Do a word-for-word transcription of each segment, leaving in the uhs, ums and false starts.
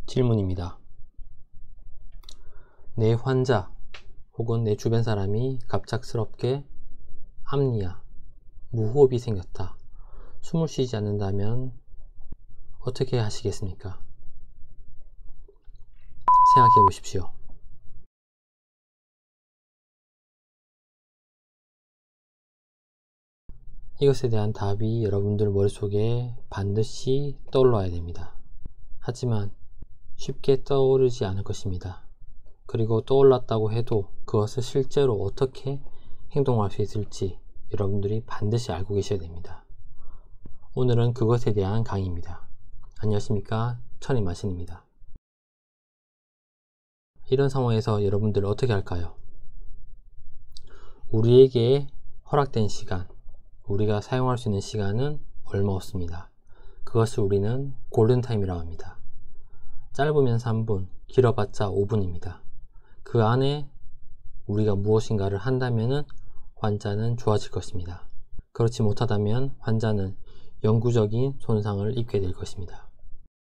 질문입니다. 내 환자 혹은 내 주변 사람이 갑작스럽게 apnea, 무호흡이 생겼다. 숨을 쉬지 않는다면 어떻게 하시겠습니까? 생각해 보십시오. 이것에 대한 답이 여러분들 머릿속에 반드시 떠올라야 됩니다. 하지만 쉽게 떠오르지 않을 것입니다. 그리고 떠올랐다고 해도 그것을 실제로 어떻게 행동할 수 있을지 여러분들이 반드시 알고 계셔야 됩니다. 오늘은 그것에 대한 강의입니다. 안녕하십니까, 천이마신입니다. 이런 상황에서 여러분들 어떻게 할까요? 우리에게 허락된 시간, 우리가 사용할 수 있는 시간은 얼마 없습니다. 그것을 우리는 골든타임이라고 합니다. 짧으면 삼 분, 길어봤자 오 분입니다. 그 안에 우리가 무엇인가를 한다면 환자는 좋아질 것입니다. 그렇지 못하다면 환자는 영구적인 손상을 입게 될 것입니다.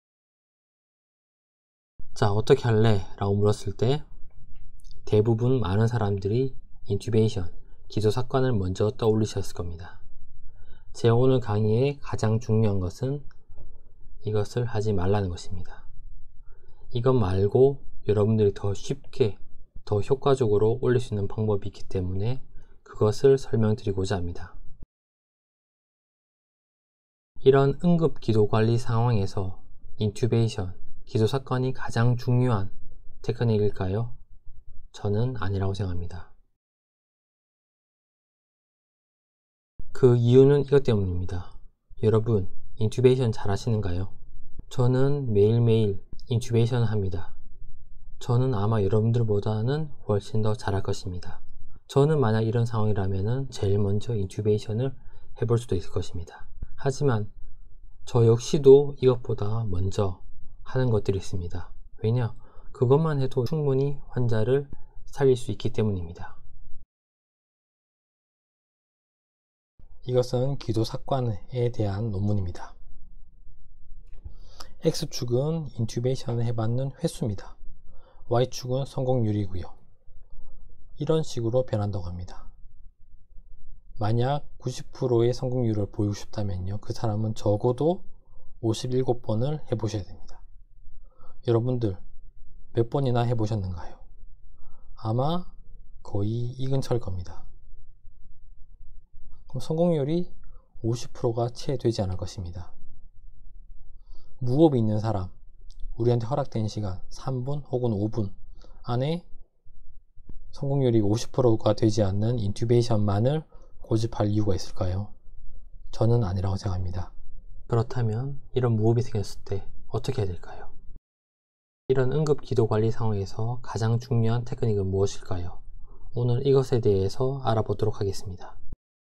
자, 어떻게 할래? 라고 물었을 때 대부분 많은 사람들이 인튜베이션, 기소사건을 먼저 떠올리셨을 겁니다. 제 오늘 강의의 가장 중요한 것은 이것을 하지 말라는 것입니다. 이것 말고 여러분들이 더 쉽게, 더 효과적으로 올릴 수 있는 방법이 있기 때문에 그것을 설명드리고자 합니다. 이런 응급 기도관리 상황에서 인튜베이션, 기소사건이 가장 중요한 테크닉일까요? 저는 아니라고 생각합니다. 그 이유는 이것 때문입니다. 여러분, 인튜베이션 잘 하시는가요? 저는 매일매일 인튜베이션을 합니다. 저는 아마 여러분들보다는 훨씬 더 잘할 것입니다. 저는 만약 이런 상황이라면 제일 먼저 인튜베이션을 해볼 수도 있을 것입니다. 하지만 저 역시도 이것보다 먼저 하는 것들이 있습니다. 왜냐? 그것만 해도 충분히 환자를 살릴 수 있기 때문입니다. 이것은 기도사건에 대한 논문입니다. X축은 인튜베이션을 해봤는 횟수입니다. Y축은 성공률이고요. 이런 식으로 변한다고 합니다. 만약 구십 퍼센트의 성공률을 보이고 싶다면요, 그 사람은 적어도 오십칠 번을 해보셔야 됩니다. 여러분들 몇 번이나 해보셨는가요? 아마 거의 이 근처일 겁니다. 그럼 성공률이 오십 퍼센트가 채 되지 않을 것입니다. 무호흡이 있는 사람, 우리한테 허락된 시간 삼 분 혹은 오 분 안에 성공률이 오십 퍼센트가 되지 않는 인튜베이션만을 고집할 이유가 있을까요? 저는 아니라고 생각합니다. 그렇다면 이런 무호흡이 생겼을 때 어떻게 해야 될까요? 이런 응급 기도 관리 상황에서 가장 중요한 테크닉은 무엇일까요? 오늘 이것에 대해서 알아보도록 하겠습니다.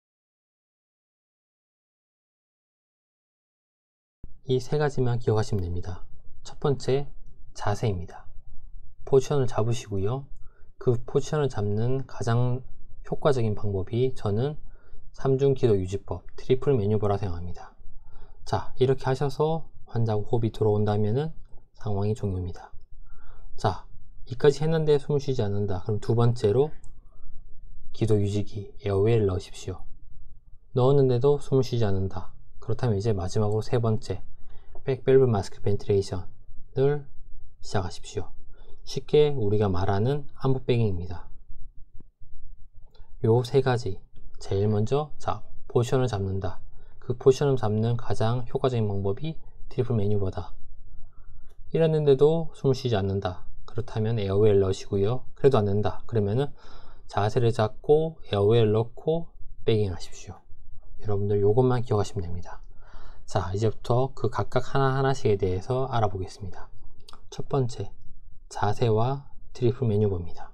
이 세 가지만 기억하시면 됩니다. 첫 번째, 자세입니다. 포지션을 잡으시고요. 그 포지션을 잡는 가장 효과적인 방법이 저는 삼중 기도 유지법, 트리플 매뉴버라 생각합니다. 자, 이렇게 하셔서 환자가 호흡이 들어온다면 상황이 종료입니다. 자, 이까지 했는데 숨을 쉬지 않는다. 그럼 두 번째로 기도 유지기, 에어웨이를 넣으십시오. 넣었는데도 숨을 쉬지 않는다. 그렇다면 이제 마지막으로 세 번째, 백밸브 마스크 벤틸레이션을 시작하십시오. 쉽게 우리가 말하는 암부백잉입니다. 요 세 가지, 제일 먼저 자 포지션을 잡는다. 그 포지션을 잡는 가장 효과적인 방법이 트리플 매뉴버다. 이랬는데도 숨을 쉬지 않는다. 그렇다면 에어웨이를 넣으시고요. 그래도 안 된다. 그러면은 자세를 잡고 에어웨이를 넣고 백잉 하십시오. 여러분들 요것만 기억하시면 됩니다. 자, 이제부터 그 각각 하나하나씩에 대해서 알아보겠습니다. 첫 번째, 자세와 트리플 매뉴버입니다.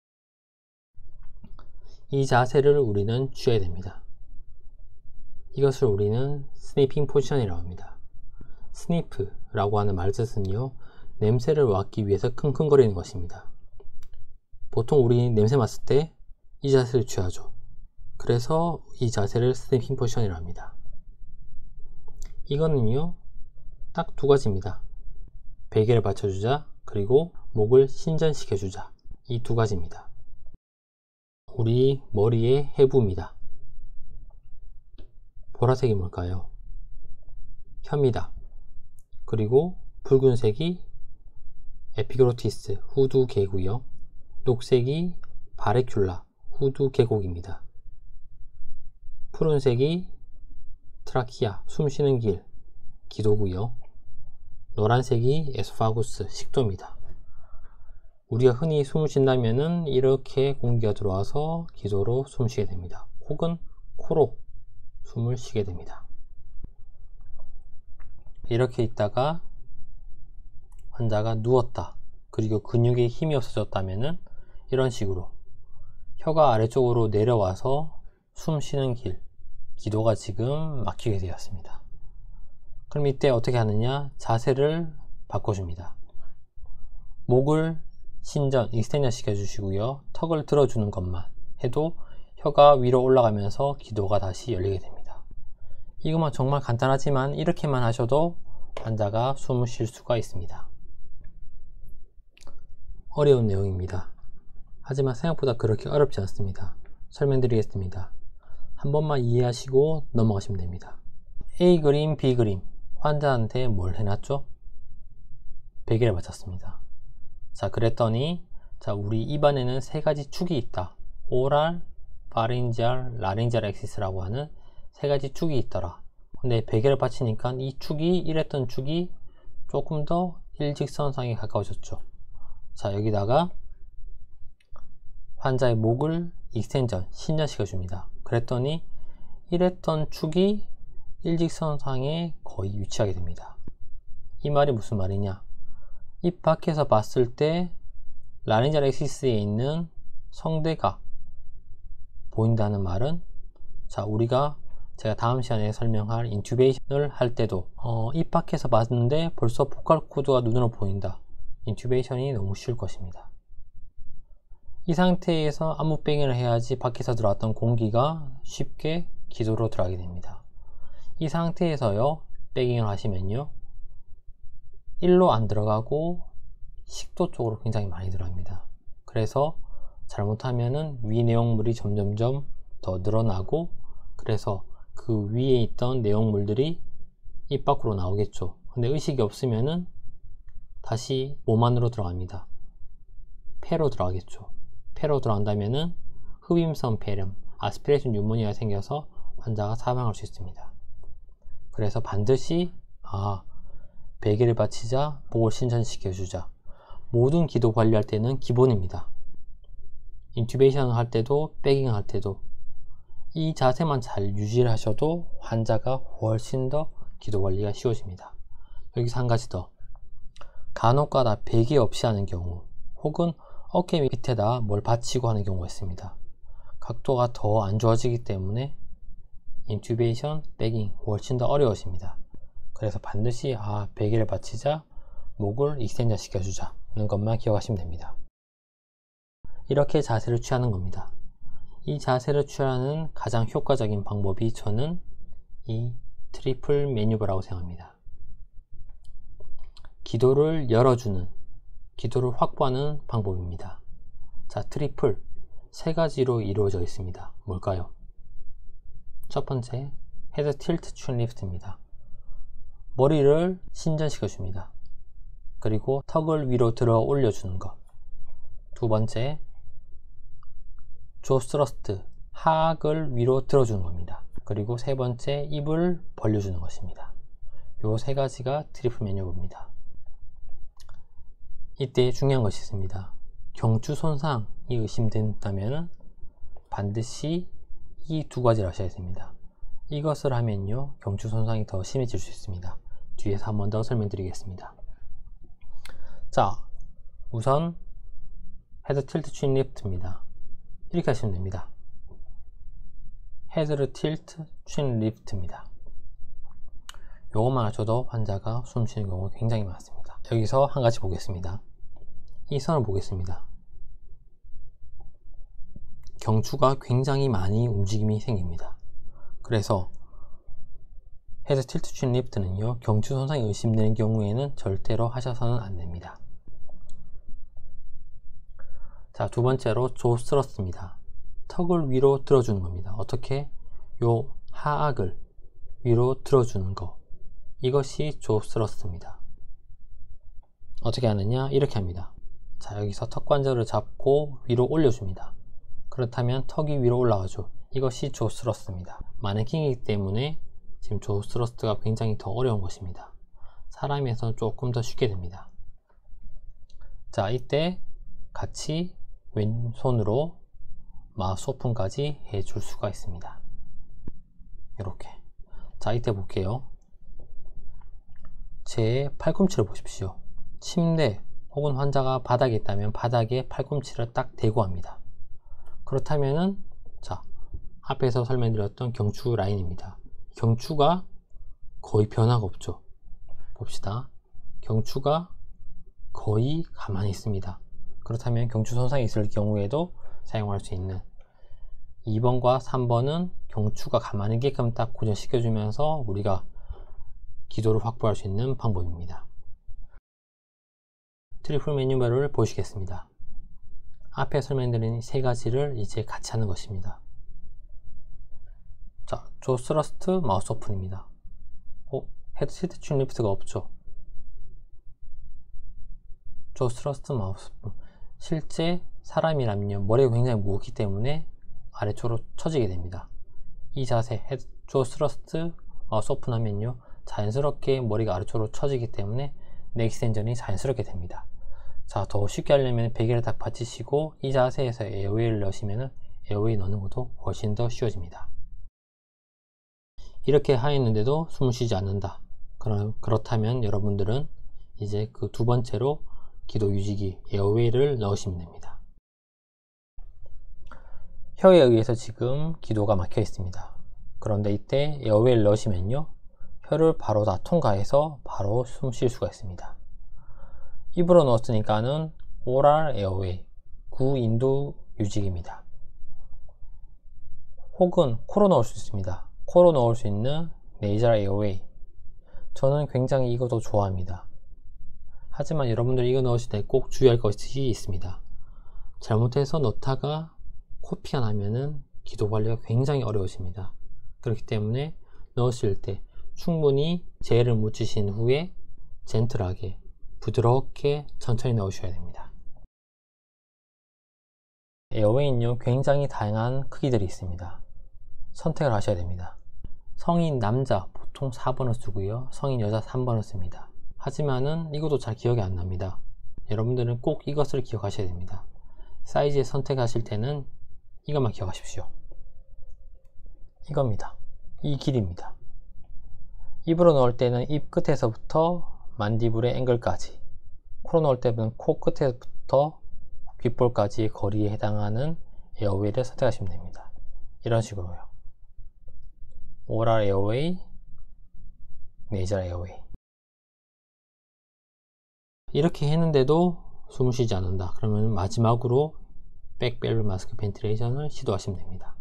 이 자세를 우리는 취해야 됩니다. 이것을 우리는 스니핑 포지션이라고 합니다. 스니프라고 하는 말뜻은요, 냄새를 맡기 위해서 킁킁거리는 것입니다. 보통 우리 냄새 맡을 때 이 자세를 취하죠. 그래서 이 자세를 스니핑 포지션이라고 합니다. 이거는요 딱 두 가지입니다. 베개를 받쳐주자, 그리고 목을 신전시켜주자. 이 두 가지입니다. 우리 머리의 해부입니다. 보라색이 뭘까요? 혀입니다. 그리고 붉은색이 에피그로티스, 후두계고요. 녹색이 바레큘라, 후두계곡입니다. 푸른색이 트라키아, 숨쉬는 길, 기도고요. 노란색이 에스파구스, 식도입니다. 우리가 흔히 숨을 쉰다면은 이렇게 공기가 들어와서 기도로 숨쉬게 됩니다. 혹은 코로 숨을 쉬게 됩니다. 이렇게 있다가 환자가 누웠다, 그리고 근육에 힘이 없어졌다면은 이런 식으로 혀가 아래쪽으로 내려와서 숨 쉬는 길, 기도가 지금 막히게 되었습니다. 그럼 이때 어떻게 하느냐? 자세를 바꿔줍니다. 목을 신전, 익스텐션 시켜주시고요. 턱을 들어주는 것만 해도 혀가 위로 올라가면서 기도가 다시 열리게 됩니다. 이것만 정말 간단하지만 이렇게만 하셔도 환자가 숨을 쉴 수가 있습니다. 어려운 내용입니다. 하지만 생각보다 그렇게 어렵지 않습니다. 설명드리겠습니다. 한 번만 이해하시고 넘어가시면 됩니다. A 그림, B 그림. 환자한테 뭘 해놨죠? 베개를 맞췄습니다. 자, 그랬더니 자, 우리 입안에는 세 가지 축이 있다. 오랄, 파린지알, 라린지알 액시스라고 하는 세 가지 축이 있더라. 근데 베개를 받치니까 이 축이 이랬던 축이 조금 더 일직선상에 가까워졌죠. 자, 여기다가 환자의 목을 익스텐전, 신전시켜 줍니다. 그랬더니 이랬던 축이 일직선상에 거의 위치하게 됩니다. 이 말이 무슨 말이냐? 입 밖에서 봤을 때 라린지알 액시스에 있는 성대가 보인다는 말은, 자, 우리가 제가 다음 시간에 설명할 인튜베이션을 할 때도 어, 입 밖에서 봤는데 벌써 보컬 코드가 눈으로 보인다. 인튜베이션이 너무 쉬울 것입니다. 이 상태에서 안무백인을 해야지 밖에서 들어왔던 공기가 쉽게 기도로 들어가게 됩니다. 이 상태에서요, 백잉을 하시면요, 일로 안 들어가고 식도 쪽으로 굉장히 많이 들어갑니다. 그래서 잘못하면은 위 내용물이 점점점 더 늘어나고, 그래서 그 위에 있던 내용물들이 입 밖으로 나오겠죠. 근데 의식이 없으면은 다시 몸 안으로 들어갑니다. 폐로 들어가겠죠. 폐로 들어간다면은 흡임성 폐렴, 아스피레이션 뉴모니아가 생겨서 환자가 사망할 수 있습니다. 그래서 반드시 아, 베개를 받치자, 목을 신전시켜주자. 모든 기도 관리할 때는 기본입니다. 인튜베이션을 할 때도, 백잉을 할 때도 이 자세만 잘 유지를 하셔도 환자가 훨씬 더 기도 관리가 쉬워집니다. 여기서 한 가지 더. 간혹가다 베개 없이 하는 경우, 혹은 어깨 밑에다 뭘 받치고 하는 경우가 있습니다. 각도가 더 안 좋아지기 때문에 인튜베이션, 백잉 훨씬 더 어려워집니다. 그래서 반드시 아, 베개를 받치자, 목을 익스텐션 시켜주자 하는 것만 기억하시면 됩니다. 이렇게 자세를 취하는 겁니다. 이 자세를 취하는 가장 효과적인 방법이 저는 이 트리플 매뉴버라고 생각합니다. 기도를 열어주는, 기도를 확보하는 방법입니다. 자, 트리플 세 가지로 이루어져 있습니다. 뭘까요? 첫 번째, 헤드 틸트 춘 리프트입니다. 머리를 신전시켜 줍니다. 그리고 턱을 위로 들어 올려주는 것. 두 번째, 조 스러스트, 하악을 위로 들어주는 겁니다. 그리고 세 번째, 입을 벌려주는 것입니다. 요 세 가지가 트리플 매뉴버입니다. 이때 중요한 것이 있습니다. 경추 손상이 의심된다면 반드시 이 두 가지를 하셔야 됩니다. 이것을 하면요, 경추 손상이 더 심해질 수 있습니다. 뒤에서 한 번 더 설명드리겠습니다. 자, 우선 헤드 틸트 춘 리프트입니다. 이렇게 하시면 됩니다. 헤드를 틸트 춘 리프트입니다. 요것만 하셔도 환자가 숨 쉬는 경우가 굉장히 많습니다. 여기서 한 가지 보겠습니다. 이 선을 보겠습니다. 경추가 굉장히 많이 움직임이 생깁니다. 그래서 헤드 틸트 чин 리프트는요, 경추 손상이 의심되는 경우에는 절대로 하셔서는 안 됩니다. 자, 두 번째로 조 스러스트입니다. 턱을 위로 들어주는 겁니다. 어떻게? 요 하악을 위로 들어주는 거. 이것이 조 스러스트입니다. 어떻게 하느냐? 이렇게 합니다. 자, 여기서 턱 관절을 잡고 위로 올려줍니다. 그렇다면 턱이 위로 올라가죠. 이것이 조 스러스트입니다. 마네킹이기 때문에 지금 조 스러스트가 굉장히 더 어려운 것입니다. 사람에서는 조금 더 쉽게 됩니다. 자, 이때 같이 왼손으로 마우스 오픈까지 해줄 수가 있습니다. 이렇게. 자, 이때 볼게요. 제 팔꿈치를 보십시오. 침대 혹은 환자가 바닥에 있다면 바닥에 팔꿈치를 딱 대고 합니다. 그렇다면은, 자, 앞에서 설명드렸던 경추 라인입니다. 경추가 거의 변화가 없죠. 봅시다. 경추가 거의 가만히 있습니다. 그렇다면 경추 손상이 있을 경우에도 사용할 수 있는 이 번과 삼 번은 경추가 가만히 있게끔 딱 고정시켜 주면서 우리가 기도를 확보할 수 있는 방법입니다. 트리플 매뉴얼을 보시겠습니다. 앞에 설명드린 세 가지를 이제 같이 하는 것입니다. 자, 조 스러스트 마우스 오픈입니다. 어? 헤드 틸트 чин 리프트가 없죠? 조 스러스트 마우스 오픈. 실제 사람이라면요, 머리가 굉장히 무겁기 때문에 아래쪽으로 처지게 됩니다. 이 자세, 헤드, 조 스러스트 마우스 오픈하면요, 자연스럽게 머리가 아래쪽으로 처지기 때문에 넥 익스텐전이 자연스럽게 됩니다. 자, 더 쉽게 하려면 베개를 딱 받치시고 이 자세에서 에어웨이를 넣으시면 에어웨이 넣는 것도 훨씬 더 쉬워집니다. 이렇게 하였는데도 숨을 쉬지 않는다. 그럼, 그렇다면 여러분들은 이제 그 두 번째로 기도 유지기 에어웨이를 넣으시면 됩니다. 혀에 의해서 지금 기도가 막혀 있습니다. 그런데 이때 에어웨이를 넣으시면요, 혀를 바로 다 통과해서 바로 숨 쉴 수가 있습니다. 입으로 넣었으니까는 오랄 에어웨이, 구인두 유지기입니다. 혹은 코로 넣을 수 있습니다. 코로 넣을 수 있는 네이잘 에어웨이. 저는 굉장히 이것도 좋아합니다. 하지만 여러분들이 이거 넣으실 때 꼭 주의할 것이 있습니다. 잘못해서 넣다가 코피가 나면은 기도 관리가 굉장히 어려워집니다. 그렇기 때문에 넣으실 때 충분히 젤을 묻히신 후에 젠틀하게 부드럽게 천천히 넣으셔야 됩니다. 에어웨이는요, 굉장히 다양한 크기들이 있습니다. 선택을 하셔야 됩니다. 성인 남자 보통 사 번을 쓰고요, 성인 여자 삼 번을 씁니다. 하지만은 이것도 잘 기억이 안 납니다. 여러분들은 꼭 이것을 기억하셔야 됩니다. 사이즈 선택하실 때는 이것만 기억하십시오. 이겁니다. 이 길이입니다. 입으로 넣을 때는 입 끝에서부터 만디블의 앵글까지, 코로 넣을 때는 코 끝에부터 귓볼까지의 거리에 해당하는 에어웨이를 선택하시면 됩니다. 이런 식으로요. 오랄 에어웨이, 네이잘 에어웨이. 이렇게 했는데도 숨을 쉬지 않는다. 그러면 마지막으로 백벨벳 마스크 벤틸레이션을 시도하시면 됩니다.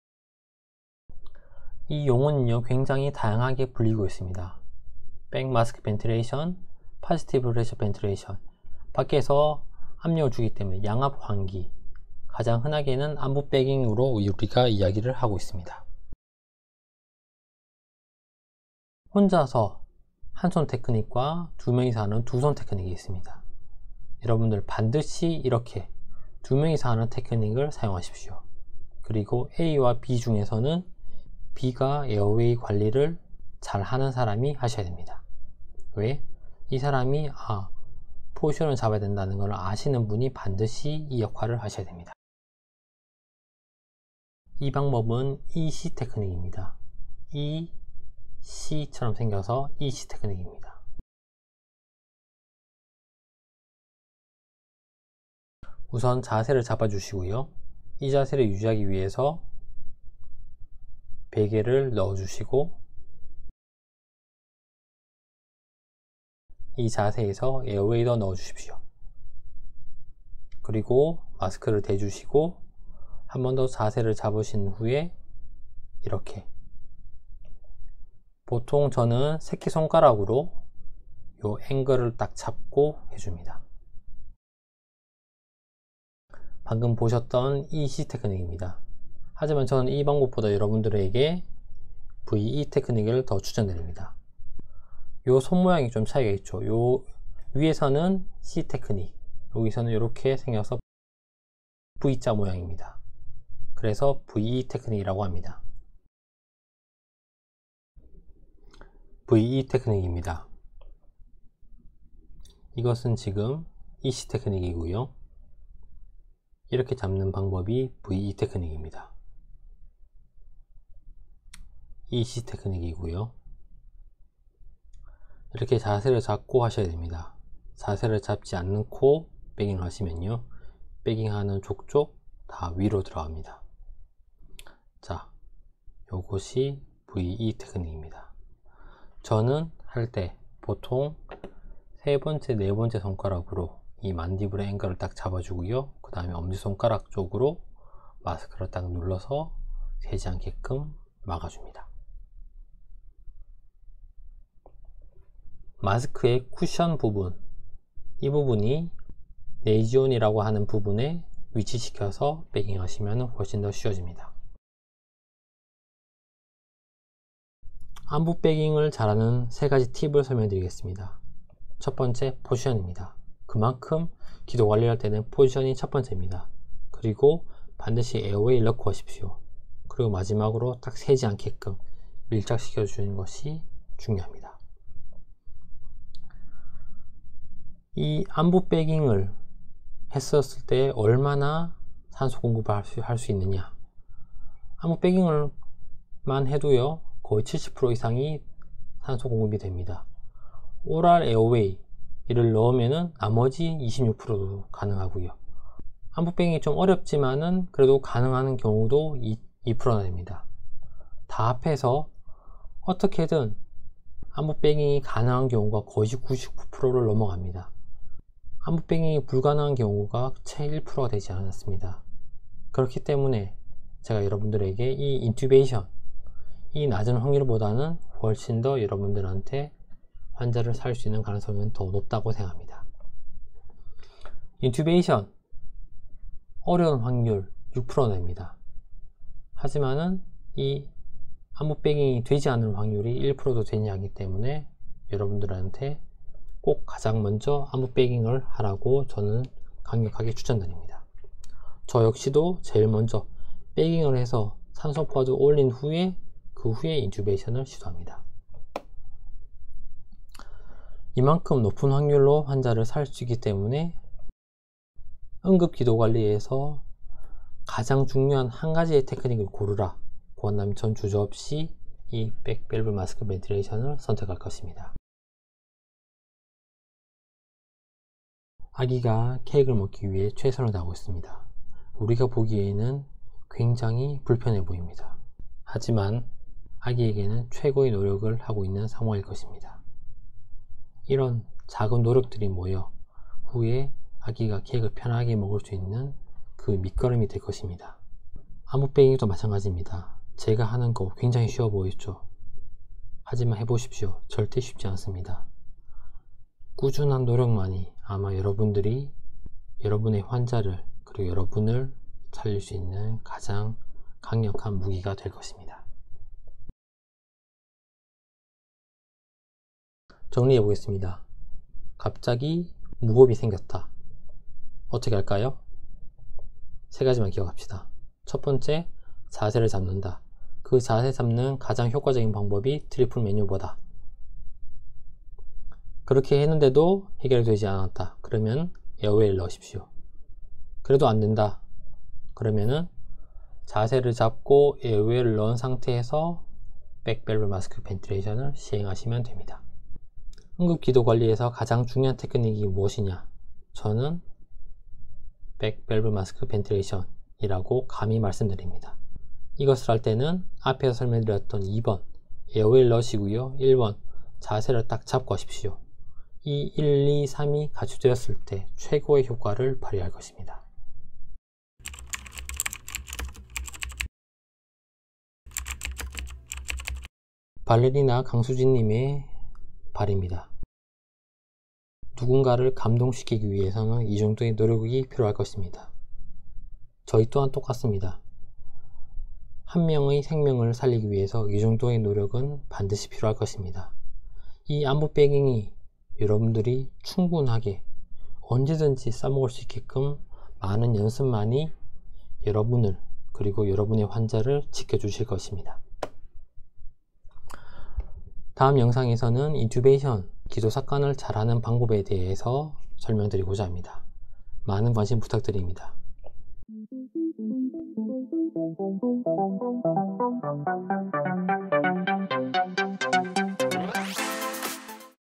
이 용어는요, 굉장히 다양하게 불리고 있습니다. 백 마스크 벤틸레이션, 파지티브 프레셔 벤틸레이션. 밖에서 압력을 주기 때문에 양압 환기. 가장 흔하게는 안부 백잉으로 우리가 이야기를 하고 있습니다. 혼자서 한 손 테크닉과 두 명이서 하는 두 손 테크닉이 있습니다. 여러분들 반드시 이렇게 두 명이서 하는 테크닉을 사용하십시오. 그리고 A와 B 중에서는 B가 에어웨이 관리를 잘 하는 사람이 하셔야 됩니다. 왜? 이 사람이 아, 포지션을 잡아야 된다는 걸 아시는 분이 반드시 이 역할을 하셔야 됩니다. 이 방법은 이씨 테크닉입니다. 이씨처럼 생겨서 이씨 테크닉입니다. 우선 자세를 잡아주시고요. 이 자세를 유지하기 위해서 베개를 넣어주시고 이 자세에서 에어웨이도 넣어주십시오. 그리고 마스크를 대주시고 한 번 더 자세를 잡으신 후에 이렇게 보통 저는 새끼손가락으로 요 앵글을 딱 잡고 해줍니다. 방금 보셨던 이씨 테크닉입니다. 하지만 저는 이 방법보다 여러분들에게 브이이 테크닉을 더 추천드립니다. 요 손 모양이 좀 차이가 있죠. 요 위에서는 C 테크닉, 여기서는 이렇게 생겨서 V자 모양입니다. 그래서 브이이 테크닉이라고 합니다. 브이이 테크닉입니다. 이것은 지금 이씨 테크닉이고요. 이렇게 잡는 방법이 브이이 테크닉입니다. 이씨 테크닉이고요. 이렇게 자세를 잡고 하셔야 됩니다. 자세를 잡지 않고 백잉을 하시면요, 백잉하는 족족 다 위로 들어갑니다. 자, 요것이 브이이 테크닉입니다. 저는 할 때 보통 세 번째, 네 번째 손가락으로 이 만디블의 앵글을 딱 잡아주고요, 그 다음에 엄지손가락 쪽으로 마스크를 딱 눌러서 새지 않게끔 막아줍니다. 마스크의 쿠션 부분, 이 부분이 레지온이라고 하는 부분에 위치시켜서 백잉 하시면 훨씬 더 쉬워집니다. 안부 백잉을 잘하는 세 가지 팁을 설명드리겠습니다. 첫 번째, 포지션입니다. 그만큼 기도 관리할 때는 포지션이 첫 번째입니다. 그리고 반드시 에어웨이를 넣고 하십시오. 그리고 마지막으로 딱 새지 않게끔 밀착시켜 주는 것이 중요합니다. 이 안부 백잉을 했었을 때 얼마나 산소 공급을 할 수 있느냐, 안부 백잉을만 해도요 거의 칠십 퍼센트 이상이 산소 공급이 됩니다. 오랄 에어웨이를 넣으면은 나머지 이십육 퍼센트도 가능하고요. 안부 백잉이 좀 어렵지만은 그래도 가능한 경우도 이 퍼센트나 됩니다. 다 합해서 어떻게든 안부 백잉이 가능한 경우가 거의 구십구 퍼센트를 넘어갑니다. 안부 백잉이 불가능한 경우가 채 일 퍼센트가 되지 않았습니다. 그렇기 때문에 제가 여러분들에게 이 인튜베이션, 이 낮은 확률보다는 훨씬 더 여러분들한테 환자를 살 수 있는 가능성은 더 높다고 생각합니다. 인튜베이션 어려운 확률 육 퍼센트 됩니다. 하지만은 이 안부 백잉이 되지 않을 확률이 일 퍼센트도 되냐 하기 때문에 여러분들한테 꼭 가장 먼저 안부 백잉을 하라고 저는 강력하게 추천드립니다. 저 역시도 제일 먼저 백잉을 해서 산소포화도 올린 후에 그 후에 인튜베이션을 시도합니다. 이만큼 높은 확률로 환자를 살 수 있기 때문에 응급기도관리에서 가장 중요한 한 가지의 테크닉을 고르라 고 한다면 전 주저없이 이 백밸브 마스크 벤틸레이션을 선택할 것입니다. 아기가 케이크를 먹기 위해 최선을 다하고 있습니다. 우리가 보기에는 굉장히 불편해 보입니다. 하지만 아기에게는 최고의 노력을 하고 있는 상황일 것입니다. 이런 작은 노력들이 모여 후에 아기가 케이크를 편하게 먹을 수 있는 그 밑거름이 될 것입니다. 안부 백잉도 마찬가지입니다. 제가 하는 거 굉장히 쉬워 보이죠? 하지만 해보십시오. 절대 쉽지 않습니다. 꾸준한 노력만이 아마 여러분들이 여러분의 환자를 그리고 여러분을 살릴 수 있는 가장 강력한 무기가 될 것입니다. 정리해 보겠습니다. 갑자기 무호흡이 생겼다. 어떻게 할까요? 세 가지만 기억합시다. 첫 번째, 자세를 잡는다. 그 자세 잡는 가장 효과적인 방법이 트리플 메뉴보다. 그렇게 했는데도 해결되지 않았다. 그러면 에어웨이를 넣으십시오. 그래도 안 된다. 그러면은 자세를 잡고 에어웨이를 넣은 상태에서 백밸브 마스크 벤틸레이션을 시행하시면 됩니다. 응급기도관리에서 가장 중요한 테크닉이 무엇이냐? 저는 백밸브 마스크 벤틸레이션이라고 감히 말씀드립니다. 이것을 할 때는 앞에서 설명드렸던 이 번 에어웨이를 넣으시고요, 일 번 자세를 딱 잡고 하십시오. 이 일, 이, 삼이 갖춰졌을 때 최고의 효과를 발휘할 것입니다. 발레리나 강수진님의 발입니다. 누군가를 감동시키기 위해서는 이 정도의 노력이 필요할 것입니다. 저희 또한 똑같습니다. 한 명의 생명을 살리기 위해서 이 정도의 노력은 반드시 필요할 것입니다. 이 안부백ing이 여러분들이 충분하게 언제든지 써먹을 수 있게끔 많은 연습만이 여러분을 그리고 여러분의 환자를 지켜주실 것입니다. 다음 영상에서는 인튜베이션, 기도삭관을 잘하는 방법에 대해서 설명드리고자 합니다. 많은 관심 부탁드립니다.